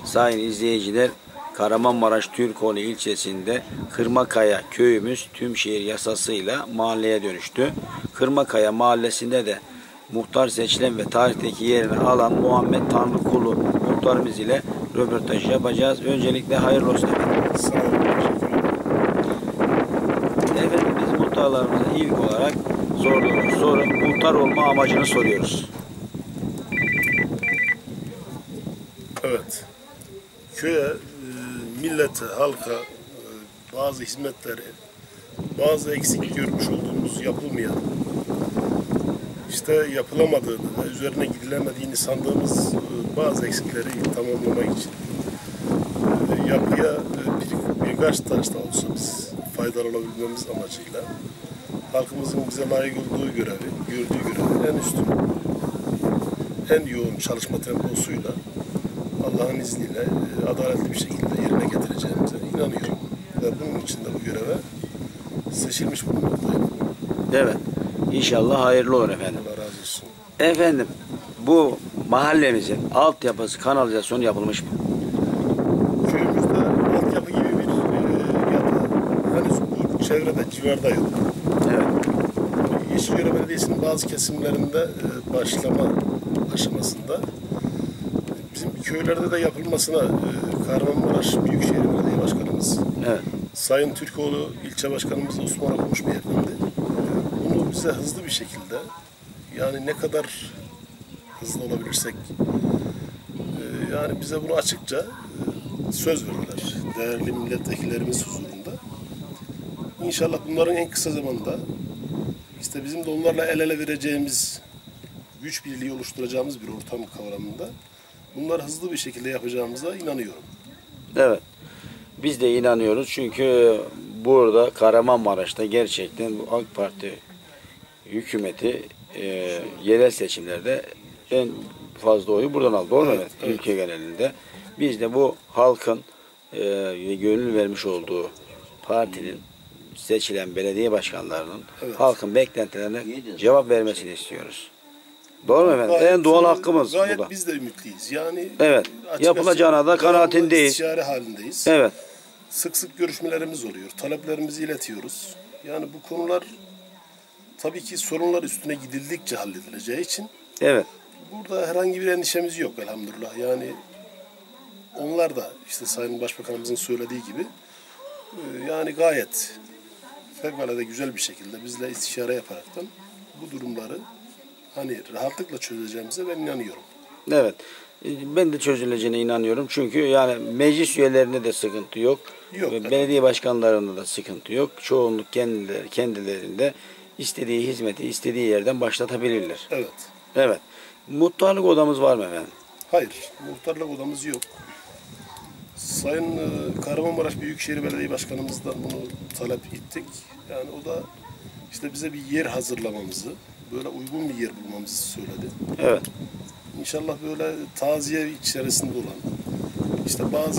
Sayın izleyiciler, Kahramanmaraş Türkoğlu ilçesinde Kırmakaya köyümüz tüm şehir yasasıyla mahalleye dönüştü. Kırmakaya mahallesinde de muhtar seçilen ve tarihteki yerini alan Muhammed Tanrıkulu muhtarımız ile röportaj yapacağız. Öncelikle hayırlı olsun efendim. Sağ olun. Efendim, biz muhtarlarımıza ilk olarak sorduğumuz soru, muhtar olma amacını soruyoruz. Evet. Köye, millete, halka bazı hizmetleri, bazı eksik görmüş olduğumuz yapılmayan, işte yapılamadığını ve üzerine gidilemediğini sandığımız bazı eksikleri tamamlamak için yapıya birkaç taş da olsa biz faydalı olabilmemiz amacıyla halkımızın bize layık olduğu görevi, gördüğü görevi en üstün, en yoğun çalışma temposuyla Allah'ın izniyle adaletli bir şekilde yerine getireceğimize inanıyorum. Ve bunun için de bu göreve seçilmiş bulunmaktayım. Evet. İnşallah hayırlı olur efendim. Allah razı olsun. Efendim, bu mahallemizin altyapısı, kanalizasyonu yapılmış mı? Köyümüzde altyapı gibi bir yapı henüz bu çevrede, civarda yok. Evet. Yeşilyurt Belediyesi'nin bazı kesimlerinde başlama aşamasında. Bizim köylerde de yapılmasına Kahramanmaraş Büyükşehir Belediye Başkanımız, Evet. Sayın Türkoğlu İlçe Başkanımız Osman Okumuş Beyefendi bunu bize hızlı bir şekilde, yani ne kadar hızlı olabilirsek yani bize bunu açıkça söz verdiler. Değerli milletvekillerimiz huzurunda. İnşallah bunların en kısa zamanda işte bizim de onlarla el ele vereceğimiz, güç birliği oluşturacağımız bir ortam kavramında bunları hızlı bir şekilde yapacağımıza inanıyorum. Evet. Biz de inanıyoruz çünkü burada Kahramanmaraş'ta gerçekten bu AK Parti hükümeti yerel seçimlerde en fazla oyu buradan aldı. Doğru mu? Evet. Ülke genelinde. Biz de bu halkın gönül vermiş olduğu partinin seçilen belediye başkanlarının halkın beklentilerine cevap vermesini istiyoruz. Doğru mu efendim? En doğal hakkımız gayet bu da. biz de ümitliyiz. Yani Evet. Yapılacağına da kanaatindeyiz. İstişare halindeyiz. Evet. Sık sık görüşmelerimiz oluyor. Taleplerimizi iletiyoruz. Yani bu konular tabii ki sorunlar üstüne gidildikçe halledileceği için Evet. burada herhangi bir endişemiz yok elhamdülillah. Yani onlar da işte Sayın Başbakanımızın söylediği gibi yani gayet fevkalade güzel bir şekilde bizle istişare yaparaktan bu durumları hani rahatlıkla çözeceğimize ben inanıyorum. Evet. Ben de çözüleceğine inanıyorum. Çünkü yani meclis üyelerinde de sıkıntı yok. Yok. Belediye başkanlarında da sıkıntı yok. Çoğunluk kendilerinde istediği hizmeti istediği yerden başlatabilirler. Evet. Evet. Muhtarlık odamız var mı efendim? Hayır. Muhtarlık odamız yok. Sayın Kahramanmaraş Büyükşehir Belediye Başkanımızdan bunu talep ettik. Yani o da işte bize bir yer hazırlamamızı, böyle uygun bir yer bulmamızı söyledi. Evet. İnşallah böyle taziye içerisinde olan, işte bazı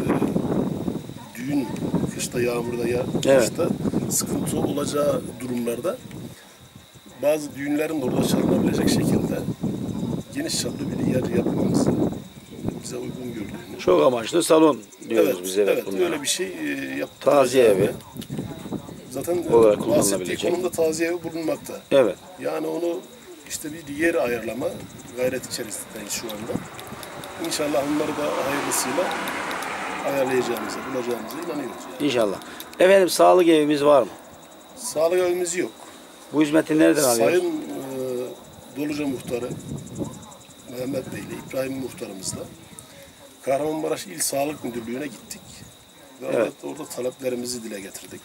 düğün, kışta yağmurda ya kışta sıkıntı olacağı durumlarda bazı düğünlerin de orada çalınabilecek şekilde geniş çaplı bir yer yapmamızı bize uygun gördüğünü. Çok amaçlı salon diyoruz biz. Evet, öyle bir şey yaptık. Taziye evi. Zaten olarak bahsettiği konumda taziye evi bulunmakta. Evet. Yani onu işte bir yer ayarlama gayret içerisindeyiz şu anda. İnşallah onları da hayırlısıyla ayarlayacağımıza, bulacağımıza inanıyoruz. Yani. İnşallah. Efendim, sağlık evimiz var mı? Sağlık evimiz yok. Bu hizmeti nereden alıyoruz? Sayın Doluca Muhtarı Mehmet Bey ile İbrahim Muhtarımızla Kahramanmaraş İl Sağlık Müdürlüğü'ne gittik. Ve orada taleplerimizi dile getirdik.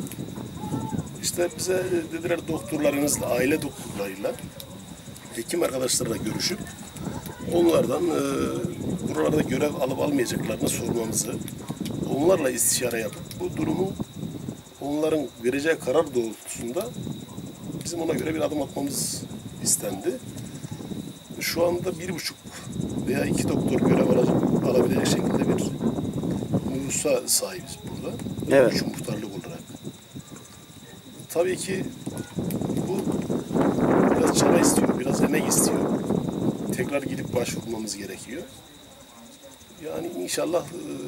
İşte bize dediler doktorlarınızla, aile doktorlarıyla, hekim arkadaşlarla görüşüp onlardan buralarda görev alıp almayacaklarını sormamızı, onlarla istişare yapıp bu durumu onların vereceği karar doğrultusunda bizim ona göre bir adım atmamız istendi. Şu anda 1,5 veya 2 doktor görev alabilecek şekilde bir nüfusa sahibiz burada. Evet. 3 muhtarlık olarak. Tabii ki bu biraz çaba istiyor, biraz emek istiyor. Tekrar gidip başvurmamız gerekiyor. Yani inşallah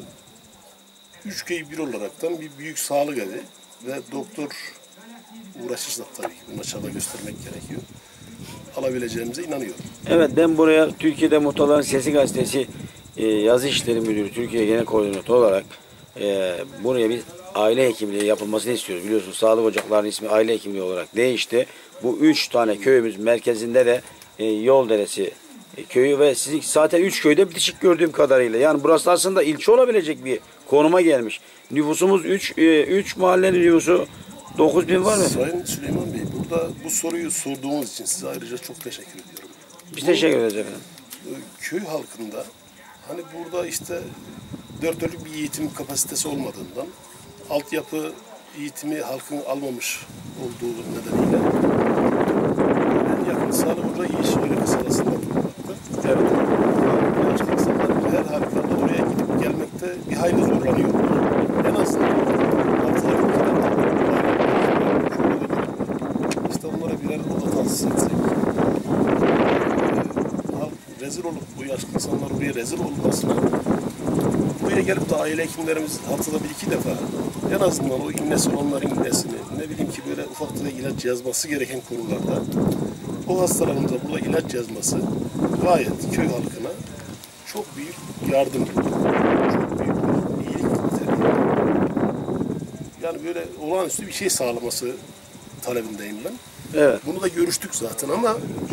3 köy bir olaraktan bir büyük sağlık evi ve doktor uğraşırsak tabii ki buna çaba göstermek gerekiyor. Alabileceğimize inanıyorum. Evet, ben buraya Türkiye'de Muhtarların Sesi Gazetesi yazı işleri müdürü, Türkiye Genel Koordinatör olarak buraya bir aile hekimliği yapılmasını istiyoruz. Biliyorsunuz sağlık ocaklarının ismi aile hekimliği olarak değişti. Bu 3 tane köyümüz merkezinde de Yolderesi köyü ve sizin zaten 3 köyde bitişik gördüğüm kadarıyla. Yani burası aslında ilçe olabilecek bir konuma gelmiş. Nüfusumuz 3 mahallenin nüfusu 9.000 var mı? Sayın Süleyman Bey, burada bu soruyu sorduğunuz için size ayrıca çok teşekkür ediyorum. Biz teşekkür ederiz efendim. Köy halkında hani burada işte dört dörtlük bir eğitim kapasitesi olmadığından altyapı eğitimi halkın almamış olduğu nedeniyle en yakın sağlık ocağı Yeşilören kasabasında bulunmakta. Evet. Yaşlı insanlar her halükarda oraya gidip gelmekte bir hayli zorlanıyorlar. En azından işte onlara birer oda tahsis etsek. Halk rezil olup bu yaşlı insanlar buraya rezil olmasına buraya gelip de aile hekimlerimiz haftada 1-2 defa en azından o innesi olanların innesini ne bileyim ki böyle ufak tefek ilaç yazması gereken konularda o hastalarımıza burada ilaç yazması gayet köy halkına çok büyük yardım, çok büyük bir iyilik niteliği. Yani böyle olağanüstü bir şey sağlaması talebindeyim ben. Evet. Bunu da görüştük zaten ama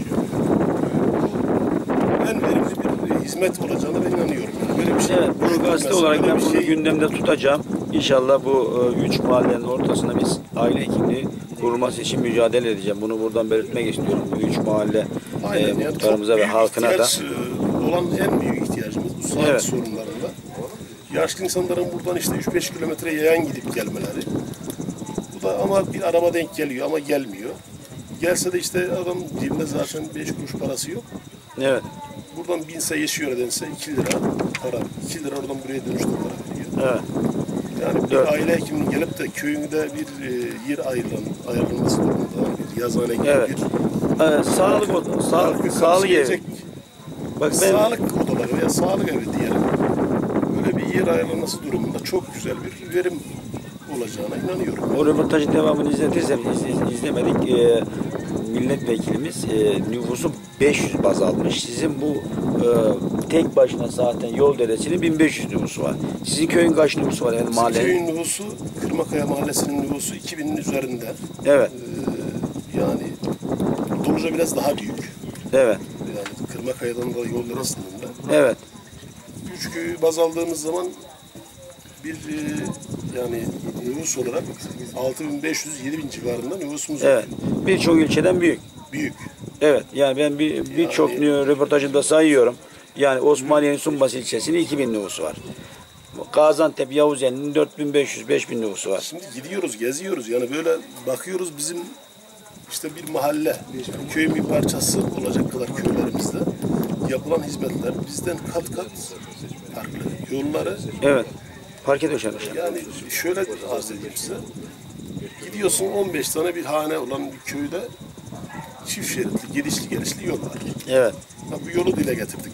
bu en verimli bir hizmet olacağına ben inanıyorum. Yani böyle bir şey. Evet, bunu gazete olarak böyle ben bir bunu gündemde tutacağım. İnşallah bu 3 mahallenin ortasına biz aile hekimliği kurulması için mücadele edeceğim. Bunu buradan belirtmek istiyorum. Bu 3 mahalle Aynen, yani muhtarımıza çok ve büyük halkına da. ihtiyaç, olan en büyük ihtiyacımız bu sağlık Evet. sorunlarında. Yaşlı insanların buradan işte 3-5 kilometre yayan gidip gelmeleri. Bu da ama bir araba denk geliyor ama gelmiyor. Gelse de işte adam cebinde zaten 5 kuruş parası yok. Evet. Buradan binse yaşıyor nedense 2 lira para. 2 lira oradan buraya dönüşte para veriyor. Evet. Yani bir Evet. aile hekiminin gelip de köyünde bir yer ayrılması durumunda bir yazıhane gibi Evet. bir Sağlık evi. karşılayacak Bak ben sağlık odaları veya sağlık evi diyelim. Böyle bir yer ayrılması durumunda çok güzel bir verim olacağına inanıyorum. o röportajın devamını izlemedik. Milletvekilimiz nüfusu 500 baz almış. Sizin bu tek başına zaten Yolderesi'nin 1500 nüfusu var. Sizin köyün kaç nüfusu var yani mahalle? Köyün nüfusu, Kırmakaya Mahallesi'nin nüfusu 2000'in üzerinde. Evet. Yani Doluca biraz daha büyük. Evet. Yani Kırmakaya'dan da Yollara sınırında. Evet. 3 köyü baz aldığımız zaman bir yani nüfus olarak 6500-7000 civarında nüfusumuz var. Evet. Birçok ilçeden büyük. Büyük. Evet. Yani ben birçok röportajımda sayıyorum. Yani Osmaniye'nin Sumbas ilçesinin 2000 nüfusu var. Gaziantep Yavuzeli'nin 4500-5000 nüfusu var. Şimdi gidiyoruz, geziyoruz. Yani böyle bakıyoruz bizim işte bir mahalle, köyün bir parçası olacak kadar köylerimizde yapılan hizmetler bizden kat kat farklı. Yolları Evet. Parke döşenmiş. yani şöyle arz edeyim size. Gidiyorsun 15 tane bir hane olan bir köyde çift şeritli, gelişli yol var. Evet. Bu yolu dile getirdik.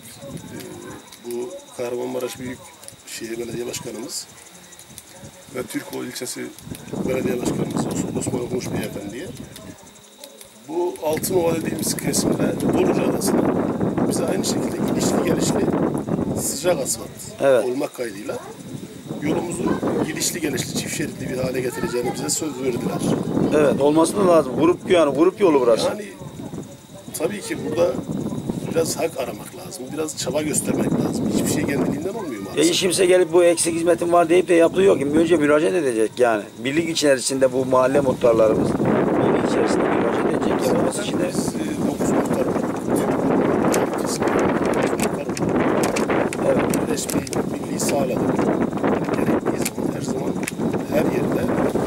Bu Kahramanmaraş Büyükşehir Belediye Başkanımız ve Türkoğlu ilçesi belediye başkanımız Osman Okumuş Beyefendi'ye bu Altınova dediğimiz kesimde Doluca Adası'na bize aynı şekilde gelişli sıcak asfalt olmak kaydıyla yolumuzu gelişli çift şeritli bir hale getireceğini bize söz verdiler. Evet, olması da lazım. Grup yolu burası. Yani tabii ki burada biraz hak aramak lazım. Biraz çaba göstermek lazım. Hiçbir şey kendiliğinden olmuyor maalesef. Hiç kimse gelip bu eksik hizmetim var deyip de yaptığı yok. Önce müracaat edecek yani. Birlik içerisinde bu mahalle muhtarlarımız birlik içerisinde müracaat edecek. Yapılması için de 9 muhtar var. evet. Resmi birliği sağladık. Gerektiği zaman her zaman her yerde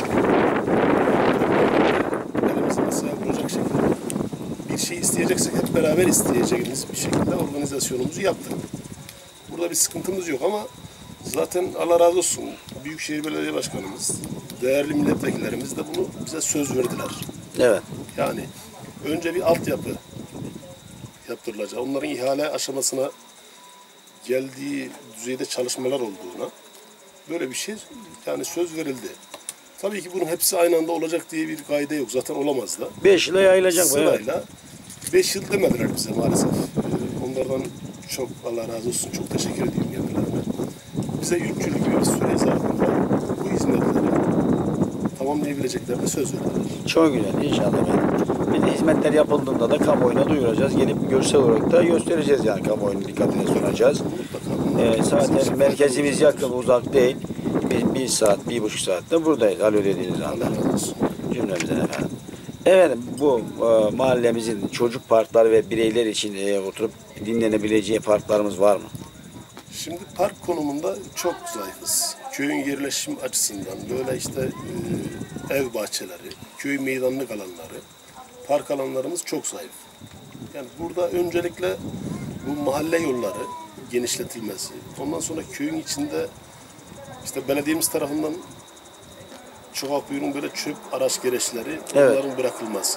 elimizi masaya vuracak şekilde bir şey isteyeceksek hep beraber isteyeceğimiz bir şekilde organizasyonumuzu yaptık. Burada bir sıkıntımız yok ama zaten Allah razı olsun Büyükşehir Belediye Başkanımız, değerli milletvekillerimiz de bunu bize söz verdiler. Evet. Yani önce bir altyapı yaptırılacak. Onların ihale aşamasına geldiği düzeyde çalışmalar olduğuna, böyle bir şey yani söz verildi. Tabii ki bunun hepsi aynı anda olacak diye bir kaide yok. Zaten olamaz da. 5 yıla yayılacak bu. Evet. Sırayla 5 yıl demediler bize maalesef. Onlardan çok Allah razı olsun, çok teşekkür ediyorum kendilerine. Bize 3 yıllık bir süre zarfında bu hizmetleri tamamlayabileceklerine söz verdiler. Çok güzel inşallah. Bir de hizmetler yapıldığında da kamuoyuna duyuracağız. Gelip görsel olarak da göstereceğiz yani kamuoyunun dikkatine sunacağız. Zaten merkezimiz yakın, uzak değil. Biz 1 saat, 1,5 saatte buradayız. Alo dediğiniz anda. Cümlemizden efendim. Efendim bu mahallemizin çocuk parkları ve bireyler için oturup dinlenebileceği parklarımız var mı? Şimdi park konumunda çok zayıfız. Köyün yerleşim açısından böyle işte ev bahçeleri, köy meydanlık alanları, park alanlarımız çok zayıf. Yani burada öncelikle bu mahalle yolları genişletilmesi, ondan sonra köyün içinde işte belediyemiz tarafından Çuhakbuyur'un böyle çöp araç gereçleri, onların bırakılması.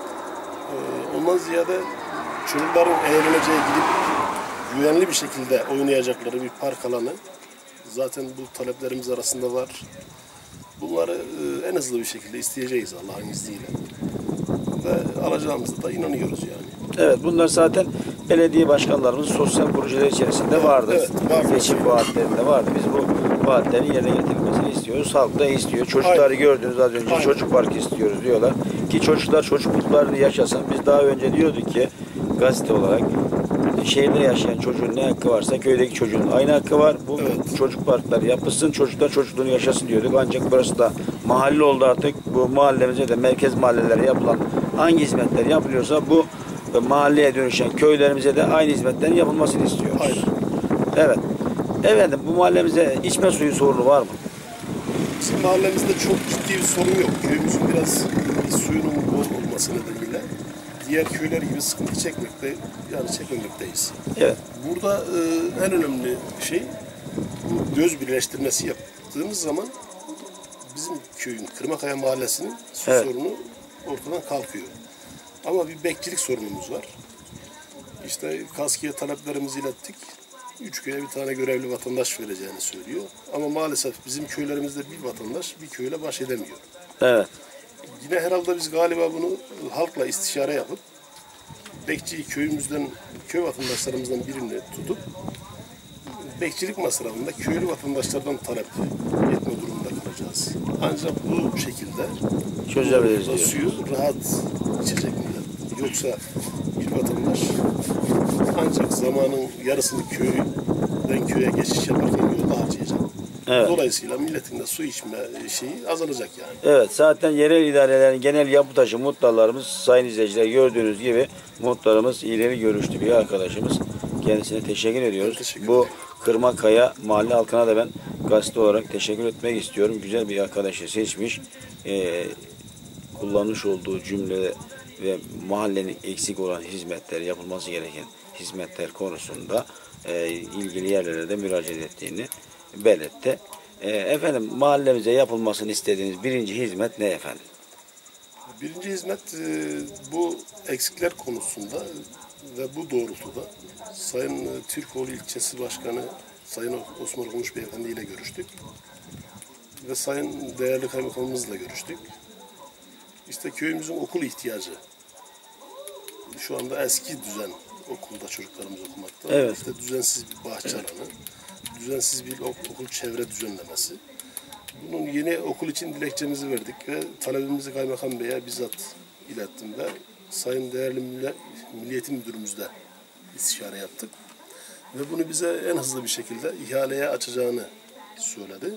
Ondan ziyade çocukların eğleneceği, gidip güvenli bir şekilde oynayacakları bir park alanı zaten bu taleplerimiz arasında var. Bunları en hızlı bir şekilde isteyeceğiz Allah'ın izniyle. Ve alacağımıza da inanıyoruz yani. Evet, bunlar zaten belediye başkanlarımızın sosyal projeler içerisinde vardı. Evet, vardı. Seçim vaatlerinde vardı. Biz bu vaatlerin yerine getirilmesini istiyoruz. Halk da istiyor. Çocukları Aynen. gördünüz az önce. Aynen. Çocuk parkı istiyoruz diyorlar. Ki çocuklar çocukluklarını yaşasın. Biz daha önce diyorduk ki gazete olarak şehirde yaşayan çocuğun ne hakkı varsa köydeki çocuğun aynı hakkı var. Bu çocuk parkları yapılsın, çocuklar çocukluğunu yaşasın diyorduk. Ancak burası da mahalle oldu artık. Bu mahallemize de merkez mahallelere yapılan hangi hizmetler yapılıyorsa bu mahalleye dönüşen köylerimize de aynı hizmetlerin yapılmasını istiyoruz. Hayır. Evet. Efendim bu mahallemize içme suyu sorunu var mı? Bizim mahallemizde çok ciddi bir sorun yok. Köyümüzün biraz suyunun bol olması nedeniyle diğer köyler gibi sıkıntı çekmemekteyiz. Evet. Burada en önemli şey bu göz birleştirmesi yaptığımız zaman bizim köyün Kırmakaya Mahallesi'nin su sorunu ortadan kalkıyor. Ama bir bekçilik sorunumuz var. İşte KASKİ'ye taleplerimizi ilettik. 3 köye bir tane görevli vatandaş vereceğini söylüyor. Ama maalesef bizim köylerimizde bir vatandaş bir köyle baş edemiyor. Evet. Yine herhalde biz galiba bunu halkla istişare yapıp bekçiyi köyümüzden, köy vatandaşlarımızdan birini tutup bekçilik masrafında köylü vatandaşlardan talep etme durumunda kalacağız. Ancak bu şekilde çözebiliriz diyor. Suyu rahat içecek millet. Yoksa bir vatandaş ancak zamanın yarısını köyden köye geçiş yaparken yolda harcayacak. Evet. Dolayısıyla milletin de su içme şeyi azalacak yani. Evet, zaten yerel idarelerin genel yapı taşı muhtarlarımız, sayın izleyiciler gördüğünüz gibi muhtarımız ileri görüşlü bir arkadaşımız. Kendisine teşekkür ediyoruz. Bu Kırmakaya mahalle halkına da ben gazete olarak teşekkür etmek istiyorum. Güzel bir arkadaşı seçmiş. Kullanmış olduğu cümle ve mahallenin eksik olan hizmetler, yapılması gereken hizmetler konusunda ilgili yerlere de müracaat ettiğini belirtti. Efendim mahallemize yapılmasını istediğiniz birinci hizmet ne efendim? Birinci hizmet bu eksikler konusunda ve bu doğrultuda Sayın Türkoğlu İlçesi Başkanı Sayın Osman Okumuş Beyefendi ile görüştük. Ve Sayın değerli kaymakamımızla görüştük. İşte köyümüzün okul ihtiyacı. Şu anda eski düzen okulda çocuklarımız okumakta. Evet. İşte düzensiz bir bahçe alanı, düzensiz bir okul çevre düzenlemesi. Bunun yeni okul için dilekçemizi verdik ve talebimizi Kaymakam Bey'e bizzat ilettim ve Sayın değerli Milli Eğitim Müdürümüzle istişare yaptık. Ve bunu bize en hızlı bir şekilde ihaleye açacağını söyledi.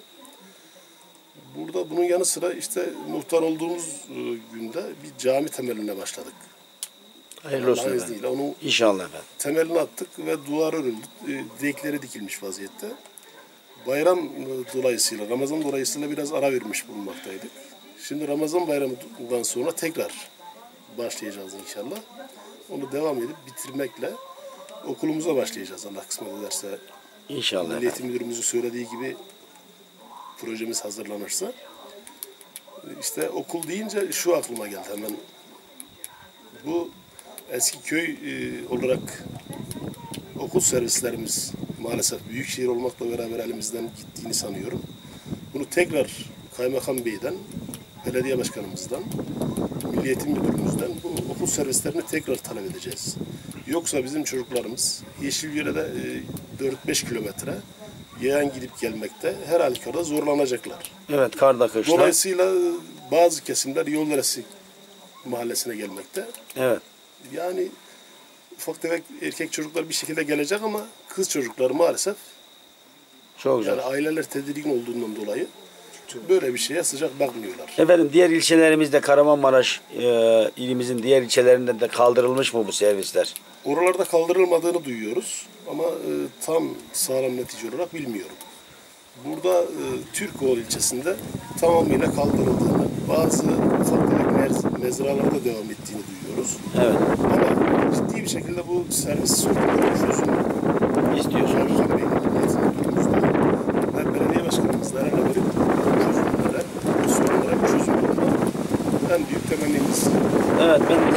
Burada bunun yanı sıra işte muhtar olduğumuz günde bir cami temeline başladık. Hayırlı olsun Allah'ın efendim. izniyle onun İnşallah efendim. temelini attık ve duvar örüldü. Direkleri dikilmiş vaziyette. Bayram dolayısıyla, Ramazan dolayısıyla biraz ara vermiş bulunmaktaydık. Şimdi Ramazan bayramından sonra tekrar başlayacağız inşallah. Onu devam edip bitirmekle okulumuza başlayacağız Allah kısmet ederse. İnşallah Milli efendim. Eğitim Müdürümüzün söylediği gibi projemiz hazırlanırsa. İşte okul deyince şu aklıma geldi hemen. Bu eski köy olarak okul servislerimiz maalesef büyükşehir olmakla beraber elimizden gittiğini sanıyorum. Bunu tekrar Kaymakam Bey'den, belediye başkanımızdan, Milli Eğitim Müdürümüzden bu okul servislerini tekrar talep edeceğiz. Yoksa bizim çocuklarımız Yeşilyura'da 4-5 kilometre yayan gidip gelmekte her halükarda zorlanacaklar. Evet, karda kışta. Dolayısıyla bazı kesimler Yolderesi mahallesine gelmekte. Evet. Yani ufak tefek erkek çocuklar bir şekilde gelecek ama kız çocukları maalesef Çok güzel. yani aileler tedirgin olduğundan dolayı böyle bir şeye sıcak bakmıyorlar. Efendim, diğer ilçelerimizde Kahramanmaraş ilimizin diğer ilçelerinde de kaldırılmış mı bu servisler? Oralarda kaldırılmadığını duyuyoruz ama tam sağlam netice olarak bilmiyorum. Burada Türkoğlu ilçesinde tamamıyla kaldırıldığını, bazı ufak tefek mezralarda devam ettiğini duyuyoruz. Evet. Ama ciddi bir şekilde bu servis sorunları çözümü İstiyorsunuz. Kaymakam Bey'in ve belediye başkanımızla el ele verip çözümlere, bu sorunlara bir çözüm bulmak en büyük temennimiz. Evet, ben de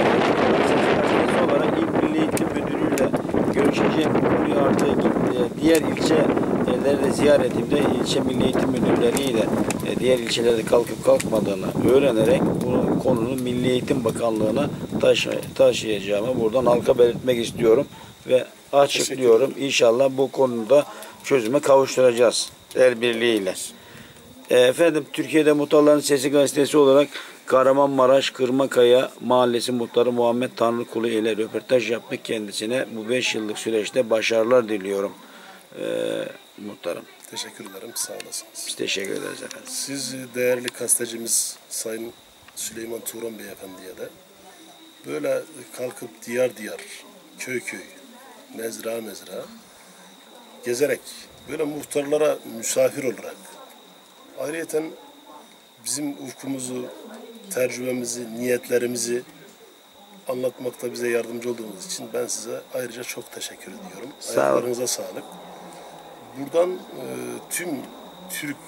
size olarak İl Milli Eğitim Müdürü'yle görüşeceğim. Konuyu artık diğer ilçeleri ziyaretimde ilçe Milli Eğitim Müdürleriyle diğer ilçelerde kalkıp kalkmadığını öğrenerek bu konunun Milli Eğitim Bakanlığı'na taşıyacağımı buradan halka belirtmek istiyorum ve açıklıyorum. İnşallah bu konuda çözüme kavuşturacağız el birliğiyle. Efendim, Türkiye'de Muhtarların Sesi gazetesi olarak Kahramanmaraş Kırmakaya Mahallesi Muhtarı Muhammed Tanrıkulu ile röportaj yaptık kendisine. Bu 5 yıllık süreçte başarılar diliyorum muhtarım. Teşekkür ederim, sağ olasınız. Biz teşekkür ederiz efendim. Siz değerli gazetecimiz Sayın Süleyman Turan Beyefendi'ye de böyle kalkıp diyar diyar, köy köy, mezra mezra gezerek böyle muhtarlara misafir olarak ayrıyeten bizim ufkumuzu, tecrübemizi, niyetlerimizi anlatmakta bize yardımcı olduğunuz için ben size ayrıca çok teşekkür ediyorum. Sağ olun. Ayaklarınıza sağlık. Buradan tüm Türk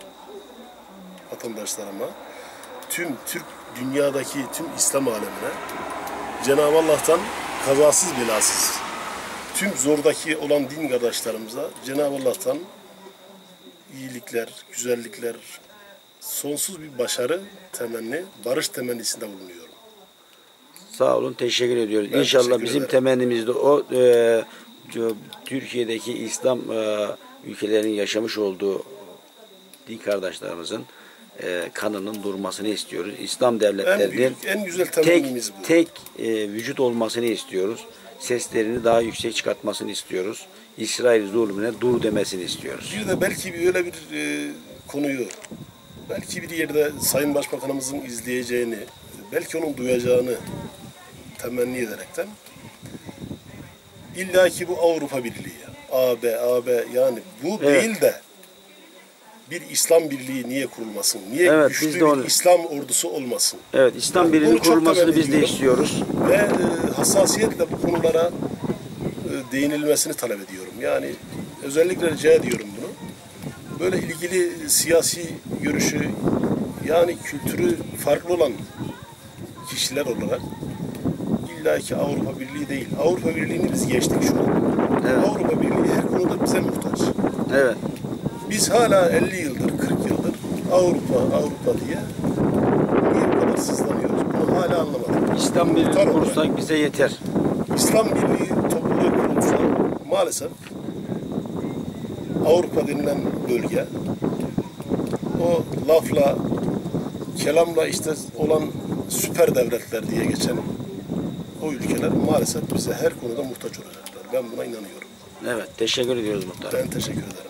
vatandaşlarıma, tüm Türk dünyadaki tüm İslam alemine Cenab-ı Allah'tan kazasız belasız tüm zordaki olan din kardeşlerimize Cenab-ı Allah'tan iyilikler, güzellikler, sonsuz bir başarı temenni, barış temennisinde bulunuyorum. Sağ olun, teşekkür ediyoruz. Ben İnşallah teşekkür bizim ederim. temennimiz de o Türkiye'deki İslam ülkelerin yaşamış olduğu din kardeşlerimizin kanının durmasını istiyoruz. İslam devletlerinin En güzel temennimiz bu. tek vücut olmasını istiyoruz. Seslerini daha yüksek çıkartmasını istiyoruz. İsrail zulmüne dur demesini istiyoruz. Bir de belki öyle bir konuyu, belki bir yerde Sayın Başbakanımızın izleyeceğini, belki onun duyacağını temenni ederekten illa ki bu Avrupa Birliği, AB yani bu Evet. değil de bir İslam Birliği niye kurulmasın? Niye Evet, güçlü biz de bir onu- İslam ordusu olmasın? Evet, İslam Yani birliğinin bunu çok kurulmasını temenni biz de ediyorum. istiyoruz. Ve hassasiyetle bu konulara değinilmesini talep ediyorum. Yani özellikle rica ediyorum bunu. Böyle ilgili siyasi görüşü yani kültürü farklı olan kişiler olarak illaki Avrupa Birliği değil. Avrupa Birliği'ni biz geçtik şu an. Evet. Avrupa Birliği her konuda bize muhtaç. Evet. Biz hala 50 yıldır, 40 yıldır Avrupa diye niye bu kadar sızlanıyoruz? Bunu hala anlamadım. İslam birliği Muhtar olarak, kursak bize yeter. İslam Birliği topluluğu kurulsa maalesef Avrupa denilen bölge o lafla, kelamla işte olan süper devletler diye geçen o ülkeler maalesef bize her konuda muhtaç olacaklar. Ben buna inanıyorum. Evet, teşekkür ediyoruz muhtarım. Ben teşekkür ederim.